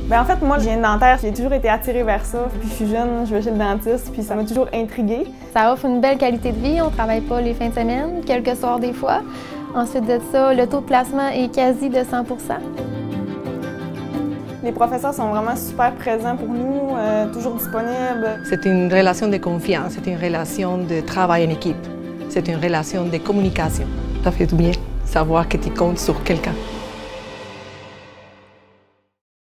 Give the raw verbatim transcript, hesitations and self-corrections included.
Bien, en fait, moi, je viens de Nanterre, j'ai toujours été attirée vers ça. Puis je suis jeune, je vais chez le dentiste, puis ça m'a toujours intriguée. Ça offre une belle qualité de vie, on ne travaille pas les fins de semaine, quelques soirs des fois. Ensuite de ça, le taux de placement est quasi de cent pour cent. Les professeurs sont vraiment super présents pour nous, euh, toujours disponibles. C'est une relation de confiance, c'est une relation de travail en équipe, c'est une relation de communication. Ça fait du bien savoir que tu comptes sur quelqu'un.